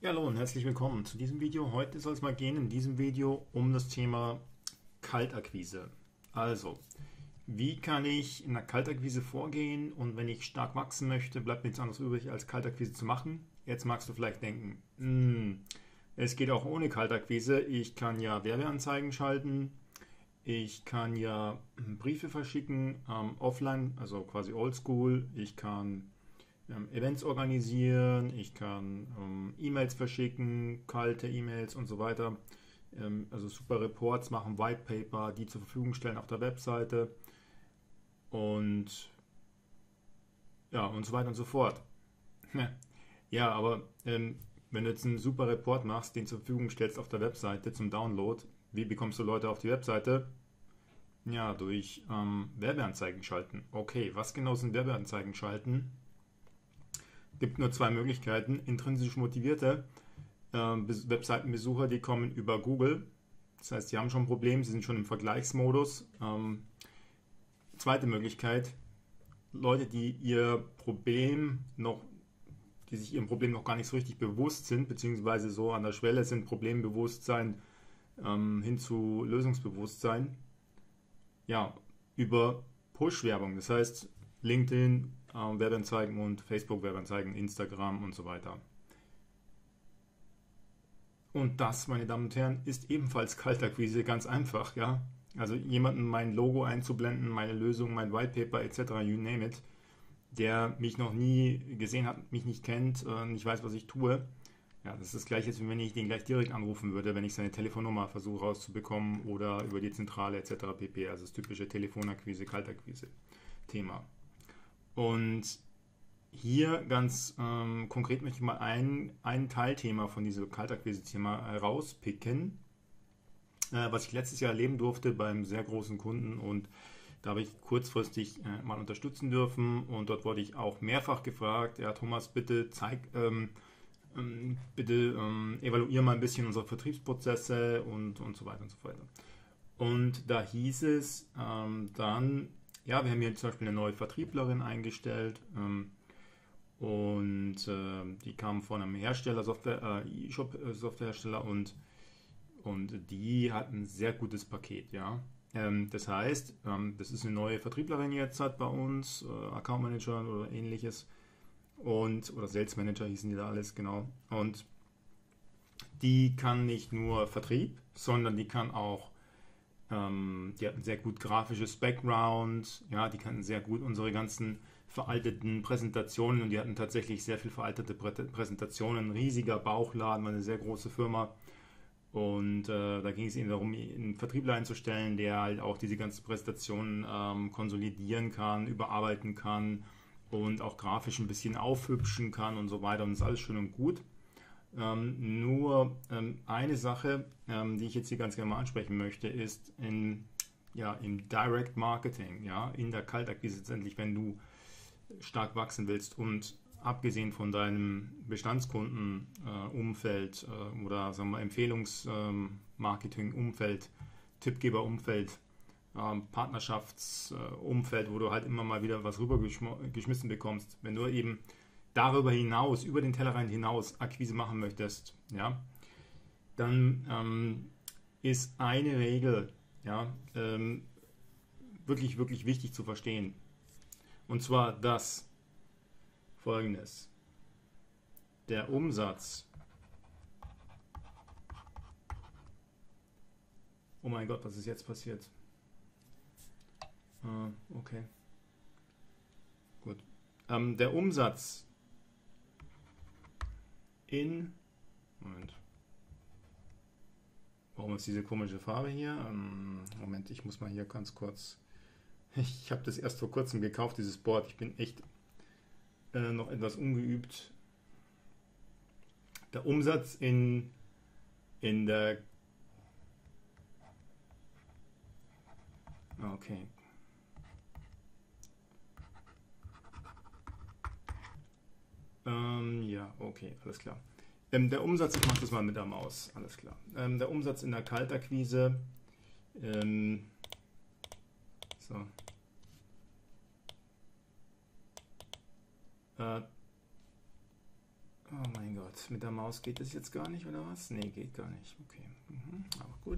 Ja, hallo und herzlich willkommen zu diesem Video. Heute soll es mal gehen in diesem Video um das Thema Kaltakquise. Also, wie kann ich in der Kaltakquise vorgehen und wenn ich stark wachsen möchte, bleibt mir nichts anderes übrig, als Kaltakquise zu machen. Jetzt magst du vielleicht denken, es geht auch ohne Kaltakquise. Ich kann ja Werbeanzeigen schalten, ich kann ja Briefe verschicken, offline, also quasi oldschool. Ich kann Events organisieren, ich kann E-Mails verschicken, kalte E-Mails und so weiter. Also super Reports machen, White Paper, die zur Verfügung stellen auf der Webseite und ja und so weiter und so fort. Ja, aber wenn du jetzt einen super Report machst, den zur Verfügung stellst auf der Webseite zum Download, wie bekommst du Leute auf die Webseite? Ja, durch Werbeanzeigen schalten. Okay, was genau sind Werbeanzeigen schalten? Gibt nur zwei Möglichkeiten. Intrinsisch motivierte Webseitenbesucher, die kommen über Google. Das heißt, die haben schon ein Problem, sie sind schon im Vergleichsmodus. Zweite Möglichkeit, Leute, die sich ihrem Problem noch gar nicht so richtig bewusst sind, beziehungsweise so an der Schwelle sind, Problembewusstsein hin zu Lösungsbewusstsein. Ja, über Push-Werbung, das heißt LinkedIn, Werbeanzeigen und Facebook-Werbeanzeigen, Instagram und so weiter. Und das, meine Damen und Herren, ist ebenfalls Kaltakquise, ganz einfach, ja. Also jemanden mein Logo einzublenden, meine Lösung, mein Whitepaper etc., you name it, der mich noch nie gesehen hat, mich nicht kennt, nicht weiß, was ich tue. Ja, das ist das Gleiche, als wenn ich den gleich direkt anrufen würde, wenn ich seine Telefonnummer versuche rauszubekommen oder über die Zentrale etc. pp. Also das typische Telefonakquise, Kaltakquise Thema. Und hier ganz konkret möchte ich mal ein Teilthema von diesem Kaltakquise-Thema herauspicken, was ich letztes Jahr erleben durfte beim sehr großen Kunden, und da habe ich kurzfristig mal unterstützen dürfen, und dort wurde ich auch mehrfach gefragt, ja Thomas, bitte evaluier mal ein bisschen unsere Vertriebsprozesse und so weiter und so weiter. Und da hieß es dann, ja, wir haben hier zum Beispiel eine neue Vertrieblerin eingestellt, und die kam von einem Hersteller, E-Shop-Softwarehersteller, und die hat ein sehr gutes Paket, ja. Das heißt, das ist eine neue Vertrieblerin jetzt hat bei uns, Account Manager oder ähnliches, oder Sales Manager hießen die da alles, genau. Und die kann nicht nur Vertrieb, sondern die kann auch, die hat ein sehr gut grafisches Background, ja, die kann sehr gut unsere ganzen veralteten Präsentationen, und die hatten tatsächlich sehr viel veraltete Präsentationen, ein riesiger Bauchladen, war eine sehr große Firma, und da ging es ihnen darum, einen Vertriebler einzustellen, der halt auch diese ganzen Präsentationen konsolidieren kann, überarbeiten kann und auch grafisch ein bisschen aufhübschen kann und so weiter, und das ist alles schön und gut. Nur eine Sache, die ich jetzt hier ganz gerne mal ansprechen möchte, ist im Direct Marketing, ja, in der Kaltakquise letztendlich, wenn du stark wachsen willst und abgesehen von deinem Bestandskundenumfeld oder sagen wir Empfehlungsmarketing-Umfeld, Tippgeber-Umfeld, Partnerschaftsumfeld, wo du halt immer mal wieder was rübergeschmissen bekommst, wenn du eben darüber hinaus, über den Tellerrand hinaus Akquise machen möchtest, ja, dann ist eine Regel, ja, wirklich, wirklich wichtig zu verstehen. Und zwar das Folgendes. Der Umsatz. Oh mein Gott, was ist jetzt passiert? Okay. Gut. Der Umsatz Moment. Warum ist diese komische Farbe hier? Moment, ich muss mal hier ganz kurz. Ich habe das erst vor kurzem gekauft, dieses Board. Ich bin echt noch etwas ungeübt. Der Umsatz in der. Okay. Ja, okay, alles klar. Der Umsatz, ich mache das mal mit der Maus, alles klar. Der Umsatz in der Kaltakquise. So. Oh mein Gott, mit der Maus geht das jetzt gar nicht, oder was? Nee, geht gar nicht. Okay, aber gut.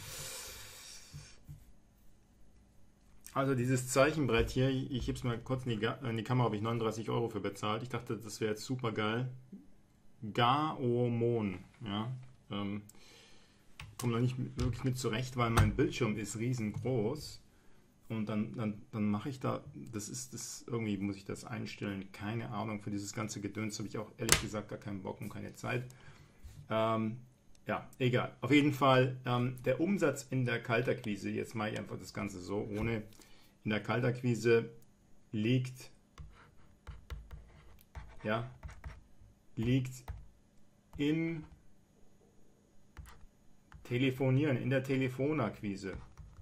Also dieses Zeichenbrett hier, ich habe es mal kurz in die Kamera, habe ich 39 Euro für bezahlt. Ich dachte, das wäre jetzt super geil. Gaomon, ja. Komme da nicht wirklich mit zurecht, weil mein Bildschirm ist riesengroß. Und dann mache ich da, irgendwie muss ich das einstellen, keine Ahnung, für dieses ganze Gedöns habe ich auch ehrlich gesagt gar keinen Bock und keine Zeit. Ja, egal. Auf jeden Fall, der Umsatz in der Kaltakquise, jetzt mache ich einfach das Ganze so, ohne, in der Kaltakquise liegt im Telefonieren, in der Telefonakquise.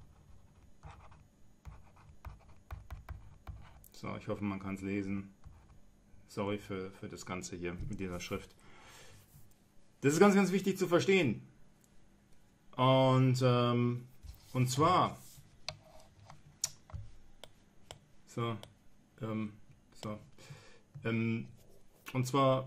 So, ich hoffe, man kann es lesen. Sorry für das Ganze hier mit dieser Schrift. Das ist ganz, ganz wichtig zu verstehen. Und zwar, und zwar,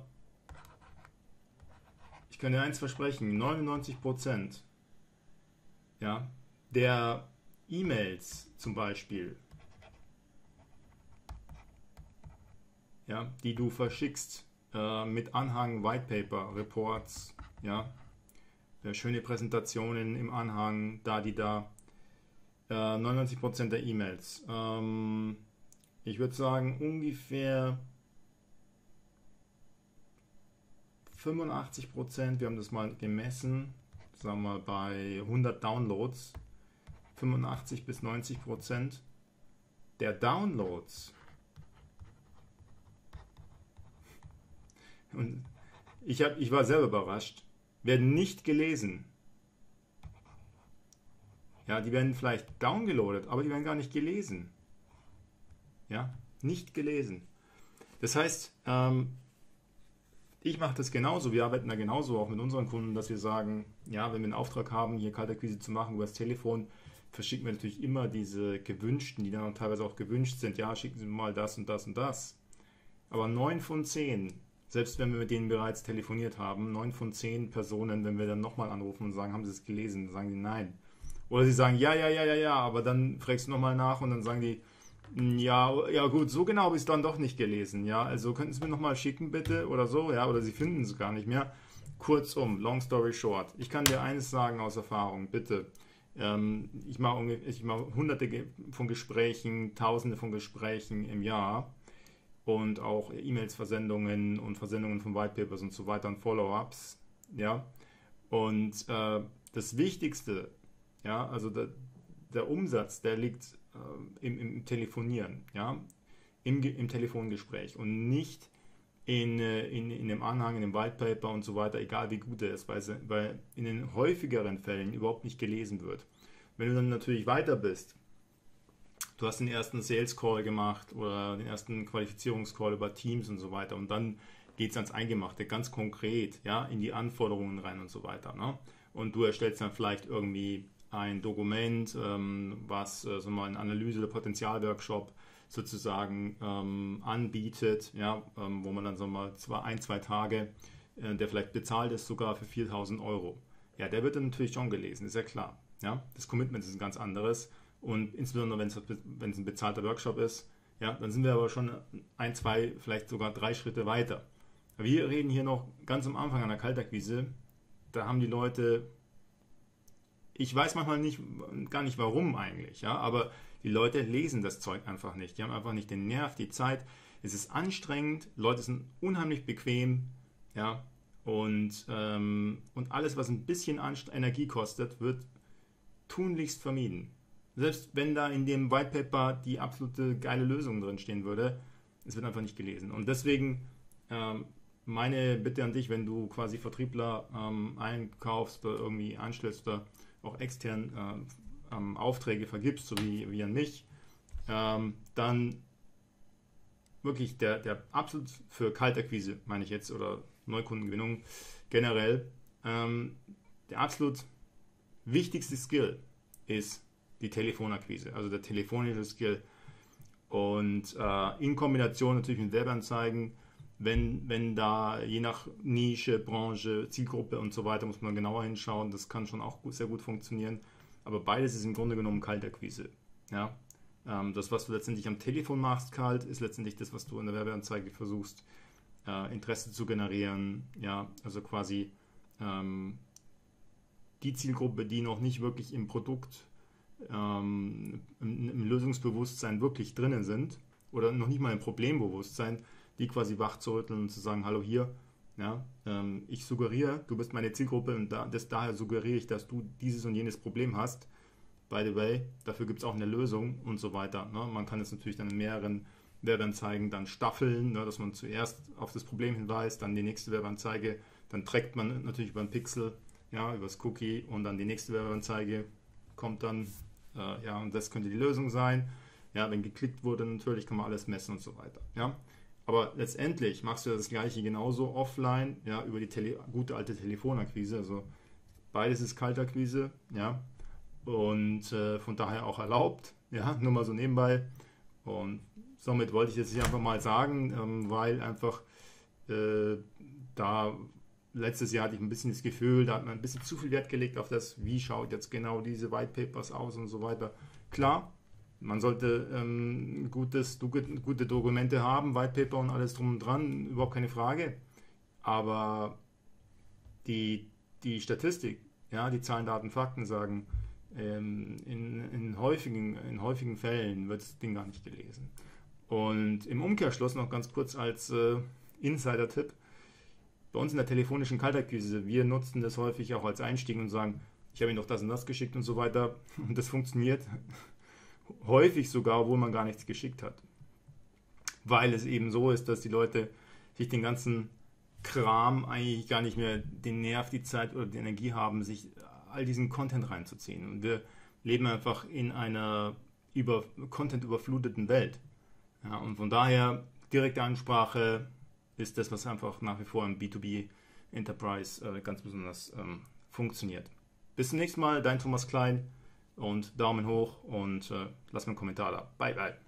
ich kann dir eins versprechen, 99%, ja, der E-Mails zum Beispiel, ja, die du verschickst mit Anhang, White Paper, Reports, ja, schöne Präsentationen im Anhang, 99% der E-Mails. Ich würde sagen ungefähr 85%, wir haben das mal gemessen, sagen wir mal bei 100 Downloads, 85-90% der Downloads, und ich war selber überrascht, werden nicht gelesen. Ja, die werden vielleicht downgeloadet, aber die werden gar nicht gelesen. Ja, nicht gelesen. Das heißt, ich mache das genauso, wir arbeiten da genauso auch mit unseren Kunden, dass wir sagen, ja, wenn wir einen Auftrag haben, hier Kaltakquise zu machen über das Telefon, verschicken wir natürlich immer diese gewünschten, die dann auch teilweise auch gewünscht sind, ja, schicken Sie mir mal das und das und das. Aber 9 von 10, selbst wenn wir mit denen bereits telefoniert haben, 9 von 10 Personen, wenn wir dann nochmal anrufen und sagen, haben Sie es gelesen, dann sagen die nein. Oder sie sagen, ja, aber dann fragst du nochmal nach und dann sagen die, ja gut, so genau habe ich es dann doch nicht gelesen, ja, also könnten Sie mir nochmal schicken bitte oder so, ja, oder Sie finden es gar nicht mehr. Kurzum, long story short, ich kann dir eines sagen aus Erfahrung, bitte, ich mache hunderte von Gesprächen, tausende von Gesprächen im Jahr und auch E-Mails, Versendungen und Versendungen von White Papers und so weiter und Follow-ups, ja, und das Wichtigste, ja, also der Umsatz, der liegt im Telefonieren, ja, im Telefongespräch und nicht in dem Anhang, in dem White Paper und so weiter, egal wie gut er ist, weil in den häufigeren Fällen überhaupt nicht gelesen wird. Wenn du dann natürlich weiter bist, du hast den ersten Sales Call gemacht oder den ersten Qualifizierungscall über Teams und so weiter und dann geht es ans Eingemachte, ganz konkret, ja, in die Anforderungen rein und so weiter, ne? Und du erstellst dann vielleicht irgendwie ein Dokument, was so mal ein Analyse- oder Potenzialworkshop sozusagen anbietet, ja, wo man dann so mal 2 Tage, der vielleicht bezahlt ist, sogar für 4.000 Euro. Ja, der wird dann natürlich schon gelesen, ist ja klar. Ja? Das Commitment ist ein ganz anderes und insbesondere wenn es ein bezahlter Workshop ist, ja, dann sind wir aber schon 1, 2, vielleicht sogar 3 Schritte weiter. Wir reden hier noch ganz am Anfang an der Kaltakquise, da haben die Leute, ich weiß manchmal gar nicht warum eigentlich, ja, aber die Leute lesen das Zeug einfach nicht. Die haben einfach nicht den Nerv, die Zeit. Es ist anstrengend, Leute sind unheimlich bequem, ja, und alles, was ein bisschen Energie kostet, wird tunlichst vermieden. Selbst wenn da in dem White Paper die absolute geile Lösung drin stehen würde, es wird einfach nicht gelesen. Und deswegen meine Bitte an dich, wenn du quasi Vertriebler einkaufst oder irgendwie anstellst oder auch extern Aufträge vergibst, so wie an mich, dann wirklich der absolut für Kaltakquise, meine ich jetzt, oder Neukundengewinnung generell, der absolut wichtigste Skill ist die Telefonakquise, also der telefonische Skill und in Kombination natürlich mit Werbeanzeigen wenn da je nach Nische, Branche, Zielgruppe und so weiter, muss man genauer hinschauen. Das kann schon auch sehr gut funktionieren. Aber beides ist im Grunde genommen Kaltakquise. Ja? Das, was du letztendlich am Telefon machst, kalt, ist letztendlich das, was du in der Werbeanzeige versuchst, Interesse zu generieren. Ja? Also quasi die Zielgruppe, die noch nicht wirklich im Produkt, im Lösungsbewusstsein wirklich drinnen sind oder noch nicht mal im Problembewusstsein, die quasi wach zu rütteln und zu sagen, hallo hier, ja, ich suggeriere, du bist meine Zielgruppe und daher suggeriere ich, dass du dieses und jenes Problem hast. By the way, dafür gibt es auch eine Lösung und so weiter. Ne? Man kann es natürlich dann in mehreren Werbeanzeigen dann staffeln, ne? Dass man zuerst auf das Problem hinweist, dann die nächste Werbeanzeige, dann trackt man natürlich über einen Pixel, ja, über das Cookie und dann die nächste Werbeanzeige kommt dann, ja, und das könnte die Lösung sein. Ja, wenn geklickt wurde, natürlich kann man alles messen und so weiter. Ja. Aber letztendlich machst du das Gleiche genauso offline, ja, über die gute alte Telefonakquise. Also beides ist Kaltakquise, ja, und von daher auch erlaubt, ja, nur mal so nebenbei. Und somit wollte ich das hier einfach mal sagen, weil einfach da letztes Jahr hatte ich ein bisschen das Gefühl, da hat man ein bisschen zu viel Wert gelegt auf das, wie schaut jetzt genau diese White Papers aus und so weiter. Klar, man sollte gute Dokumente haben, White Paper und alles drum und dran, überhaupt keine Frage. Aber die Statistik, ja, die Zahlen, Daten, Fakten sagen, in häufigen Fällen wird das Ding gar nicht gelesen. Und im Umkehrschluss noch ganz kurz als Insider-Tipp, bei uns in der telefonischen Kaltakquise, wir nutzen das häufig auch als Einstieg und sagen, ich habe Ihnen doch das und das geschickt und so weiter. Und das funktioniert häufig sogar, obwohl man gar nichts geschickt hat. Weil es eben so ist, dass die Leute sich den ganzen Kram eigentlich gar nicht mehr den Nerv, die Zeit oder die Energie haben, sich all diesen Content reinzuziehen. Und wir leben einfach in einer Content überfluteten Welt. Ja, und von daher direkte Ansprache ist das, was einfach nach wie vor im B2B Enterprise ganz besonders funktioniert. Bis zum nächsten Mal, dein Thomas Klein und Daumen hoch und lass mir einen Kommentar da. Bye, bye.